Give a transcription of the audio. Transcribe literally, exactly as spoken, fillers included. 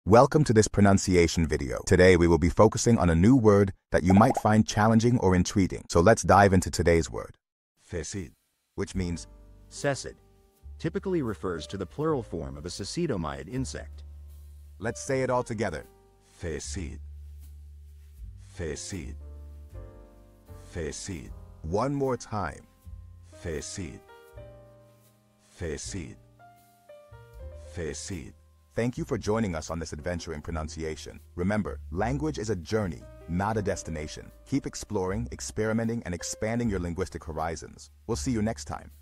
Welcome to this pronunciation video. Today we will be focusing on a new word that you might find challenging or intriguing. So let's dive into today's word. Cesid, which means Cesid typically refers to the plural form of a cecidomyiid insect. Let's say it all together. Cesid. Cesid. Cesid. One more time. Cesid. Cesid. Cesid. Thank you for joining us on this adventure in pronunciation. Remember, language is a journey, not a destination. Keep exploring, experimenting, and expanding your linguistic horizons. We'll see you next time.